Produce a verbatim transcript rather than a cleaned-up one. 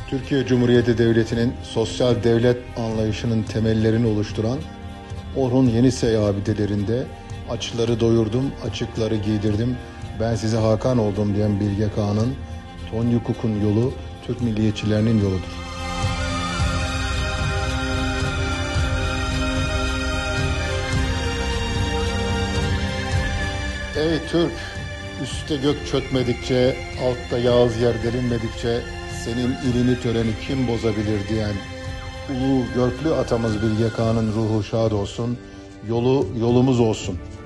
Türkiye Cumhuriyeti Devleti'nin sosyal devlet anlayışının temellerini oluşturan Orhun Yenisey abidelerinde açları doyurdum, açıkları giydirdim, ben size Hakan oldum diyen Bilge Kağan'ın Ton Yukuk'un yolu Türk milliyetçilerinin yoludur. Ey Türk, üstte gök çökmedikçe, altta yağız yer delinmedikçe senin ilini töreni kim bozabilir diyen ulu görklü atamız Bilge Kağan'ın ruhu şad olsun, yolu yolumuz olsun.